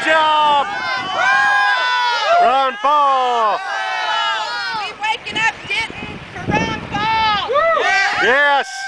job! Ron Fall! We waking up Denton for Ron Fall! Yes!